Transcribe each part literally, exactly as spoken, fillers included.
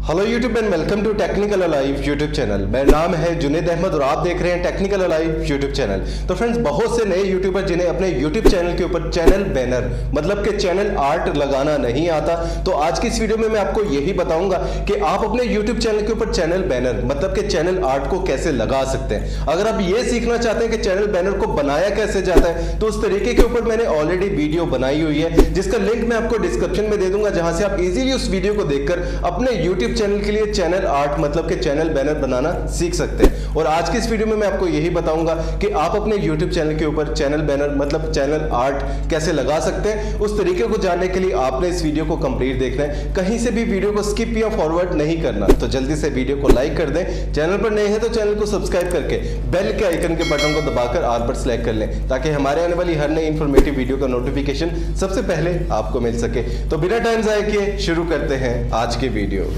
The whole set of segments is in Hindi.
Hello YouTube and welcome to technical alive YouTube channel. मेरा नाम है जुनेद अहमद और आप देख रहे हैं टेक्निकल अलाइव यूट्यूब चैनल। तो फ्रेंड्स, बहुत से नए यूट्यूबर जिन्हें अपने यूट्यूब चैनल के ऊपर चैनल बैनर मतलब कि चैनल आर्ट लगाना नहीं आता, तो आज की इस वीडियो में मैं आपको यही बताऊंगा कि आप अपने यूट्यूब चैनल के ऊपर चैनल बैनर मतलब कि चैनल आर्ट को कैसे लगा सकते हैं। अगर आप ये सीखना चाहते हैं कि चैनल बैनर को बनाया कैसे जाता है, तो उस तरीके के ऊपर मैंने ऑलरेडी वीडियो बनाई हुई है, जिसका लिंक मैं आपको डिस्क्रिप्शन में दे दूंगा, जहां से आप इजीली उस वीडियो को देखकर अपने यूट्यूब चैनल के लिए चैनल आर्ट मतलब कि चैनल बैनर बनाना सीख सकते हैं। और आज की इस वीडियो में मैं आपको यही बताऊंगा कि आप अपने यूट्यूब चैनल के ऊपर चैनल बैनर मतलब चैनल आर्ट कैसे लगा सकते हैं। उस तरीके को जानने के लिए आपने इस वीडियो को कंप्लीट देखना है, कहीं से भी वीडियो को स्किप या फॉरवर्ड नहीं करना। तो जल्दी से वीडियो को लाइक कर दें, चैनल पर नए हैं तो चैनल को सब्सक्राइब करके बेल के आइकन के बटन को दबाकर आल पर सेलेक्ट कर लें, ताकि हमारे आने वाली हर नई इंफॉर्मेटिव वीडियो का नोटिफिकेशन सबसे पहले आपको मिल सके। तो बिना टाइम जाए किए शुरू करते हैं आज की वीडियो।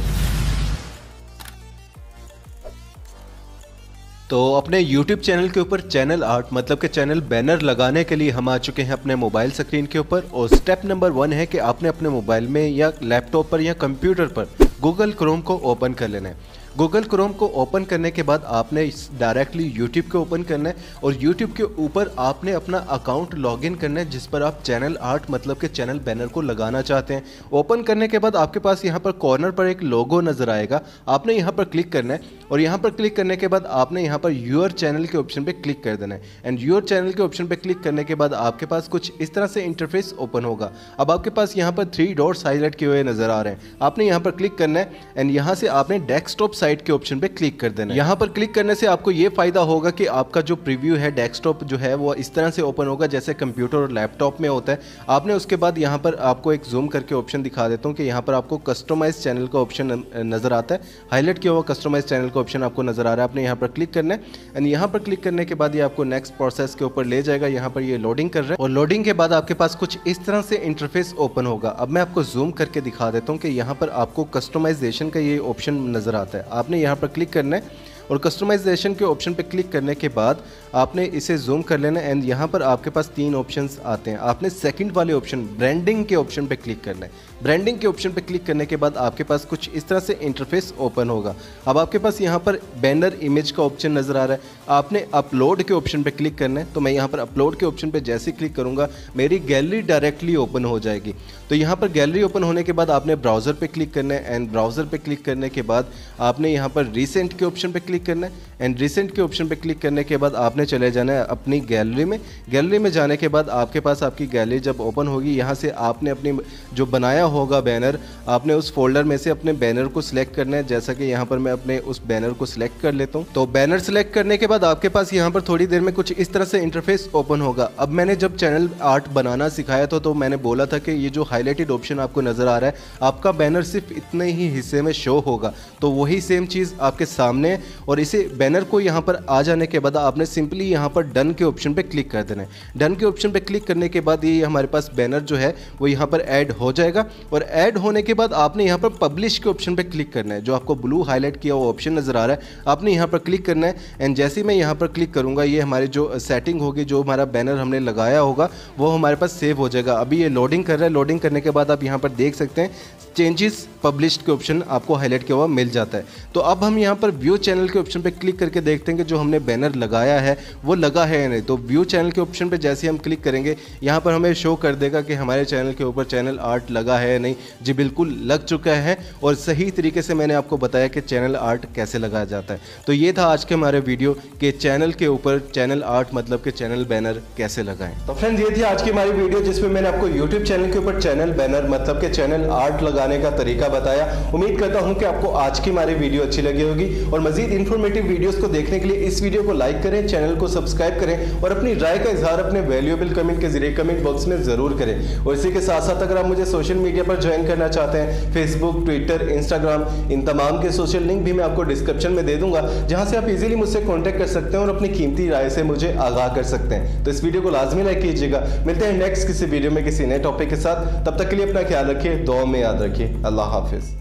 तो अपने YouTube चैनल के ऊपर चैनल आर्ट मतलब कि चैनल बैनर लगाने के लिए हम आ चुके हैं अपने मोबाइल स्क्रीन के ऊपर। और स्टेप नंबर वन है कि आपने अपने मोबाइल में या लैपटॉप पर या कंप्यूटर पर गूगल क्रोम को ओपन कर लेना है। गूगल क्रोम को ओपन करने के बाद आपने डायरेक्टली यूट्यूब को ओपन करना है और यूट्यूब के ऊपर आपने अपना अकाउंट लॉगिन करना है, जिस पर आप चैनल आर्ट मतलब के चैनल बैनर को लगाना चाहते हैं। ओपन करने के बाद आपके पास यहाँ पर कॉर्नर पर एक लोगो नज़र आएगा, आपने यहाँ पर क्लिक करना है और यहाँ पर क्लिक करने के बाद आपने यहाँ पर यूर चैनल के ऑप्शन पर क्लिक कर देना है। एंड यूर चैनल के ऑप्शन पर क्लिक करने के बाद आपके पास कुछ इस तरह से इंटरफेस ओपन होगा। अब आपके पास यहाँ पर थ्री डॉट्स हाईलाइट किए हुए नज़र आ रहे हैं, आपने यहाँ पर क्लिक करना है एंड यहाँ से आपने डेस्कटॉप साइट के ऑप्शन पे क्लिक कर देना है। यहाँ पर क्लिक करने से आपको ये फायदा होगा कि आपका जो प्रीव्यू है डेस्कटॉप जो है वो इस तरह से ओपन होगा जैसे कंप्यूटर और लैपटॉप में होता है। आपने उसके बाद यहाँ पर आपको एक जूम करके ऑप्शन दिखा देता हूँ कि यहाँ पर आपको कस्टमाइज चैनल का ऑप्शन नजर आता है, हाईलाइट किया हुआ कस्टमाइज चैनल का ऑप्शन आपको नजर आ रहा है। आपने यहाँ पर क्लिक करना है एंड यहाँ पर क्लिक करने के बाद ये आपको नेक्स्ट प्रोसेस के ऊपर ले जाएगा। यहाँ पर ये लोडिंग कर रहा है और लोडिंग के बाद आपके पास कुछ इस तरह से इंटरफेस ओपन होगा। अब मैं आपको जूम करके दिखा देता हूँ कि यहाँ पर आपको कस्टमाइजेशन का ये ऑप्शन नजर आता है। आपने यहाँ पर क्लिक करना है और कस्टमाइजेशन के ऑप्शन पे क्लिक करने के बाद आपने इसे जूम कर लेना एंड यहाँ पर आपके पास तीन ऑप्शंस आते हैं। आपने सेकंड वाले ऑप्शन ब्रांडिंग के ऑप्शन पे क्लिक करना है। ब्रांडिंग के ऑप्शन पे क्लिक करने के बाद आपके पास कुछ इस तरह से इंटरफेस ओपन होगा। अब आपके पास यहाँ पर बैनर इमेज का ऑप्शन नज़र आ रहा है, आपने अपलोड के ऑप्शन पे क्लिक करना है। तो मैं यहाँ पर अपलोड के ऑप्शन पे जैसे क्लिक करूँगा मेरी गैलरी डायरेक्टली ओपन हो जाएगी। तो यहाँ पर गैलरी ओपन होने के बाद आपने ब्राउज़र पे क्लिक करना है एंड ब्राउज़र पे क्लिक करने के बाद आपने यहाँ पर रिसेंट के ऑप्शन पे क्लिक करना है एंड रिसेंट के ऑप्शन पे क्लिक करने के बाद आपने चले जाना है अपनी गैलरी में। गैलरी में जाने के बाद आपके पास आपकी गैलरी जब ओपन होगी, यहाँ से आपने अपनी जो बनाया होगा बैनर, आपने उस फोल्डर में से अपने बैनर को सिलेक्ट करना है। जैसा कि यहाँ पर मैं अपने उस बैनर को सिलेक्ट कर लेता हूँ। तो बैनर सिलेक्ट करने के बाद आपके पास यहाँ पर थोड़ी देर में कुछ इस तरह से इंटरफेस ओपन होगा। अब मैंने जब चैनल आर्ट बनाना सिखाया था तो मैंने बोला था कि ये जो हाईलाइटेड ऑप्शन आपको नजर आ रहा है, आपका बैनर सिर्फ इतने ही हिस्से में शो होगा। तो वही सेम चीज़ आपके सामने है और इसे बैनर को यहाँ पर आ जाने के बाद आपने सिंपली यहाँ पर डन के ऑप्शन पे क्लिक कर देना है। डन के ऑप्शन पे क्लिक करने के बाद ये हमारे पास बैनर जो है वो यहाँ पर ऐड हो जाएगा और ऐड होने के बाद आपने यहाँ पर पब्लिश के ऑप्शन पे क्लिक करना है। जो आपको ब्लू हाईलाइट किया हुआ ऑप्शन नज़र आ रहा है, आपने यहाँ पर क्लिक करना है एंड जैसे ही मैं यहाँ पर क्लिक करूँगा ये हमारी जो सेटिंग होगी, जो हमारा बैनर हमने लगाया होगा वो हमारे पास सेव हो जाएगा। अभी ये लोडिंग कर रहा है, लोडिंग करने के बाद आप यहाँ पर देख सकते हैं चेंजेस पब्लिश्ड के ऑप्शन आपको हाईलाइट किया हुआ मिल जाता है। तो अब हम यहाँ पर व्यू चैनल के ऑप्शन पे क्लिक करके देखते हैं कि जो हमने बैनर लगाया है वो लगा है या नहीं। तो व्यू चैनल के ऑप्शन पे जैसे हम क्लिक करेंगे यहाँ पर हमें शो कर देगा कि हमारे चैनल के ऊपर चैनल आर्ट लगा है या नहीं। जी बिल्कुल लग चुका है और सही तरीके से मैंने आपको बताया कि चैनल आर्ट कैसे लगाया जाता है। तो ये था आज के हमारे वीडियो कि चैनल के ऊपर चैनल आर्ट मतलब कि चैनल बैनर कैसे लगाएं। तो फ्रेंड्स, ये थी आज की हमारी वीडियो जिसमें मैंने आपको यूट्यूब चैनल के ऊपर चैनल बैनर मतलब कि चैनल आर्ट लगाने का तरीका बताया। उम्मीद करता हूं कि आपको आज की हमारी वीडियो अच्छी लगी होगी और मजीद इंफॉर्मेटिव वीडियोस को देखने के लिए इस वीडियो को लाइक करें, चैनल को सब्सक्राइब करें और अपनी राय का इजहार अपने वैल्यूएबल कमेंट के जरिए कमेंट बॉक्स में जरूर करें। और इसी के साथ साथ अगर आप मुझे सोशल मीडिया पर ज्वाइन करना चाहते हैं, फेसबुक, ट्विटर, इंस्टाग्राम, इन तमाम के सोशल लिंक भी मैं आपको डिस्क्रिप्शन में दे दूंगा, जहां से आप इजीली मुझसे कॉन्टैक्ट कर सकते हैं और अपनी कीमती राय से मुझे आगाह कर सकते हैं। तो इस वीडियो को लाजमी लाइक कीजिएगा। मिलते हैं नेक्स्ट किसी वीडियो में किसी नए टॉपिक के साथ। तब तक के लिए अपना ख्याल रखिए, दुआ में याद रखिए। अल्लाह हाफिज।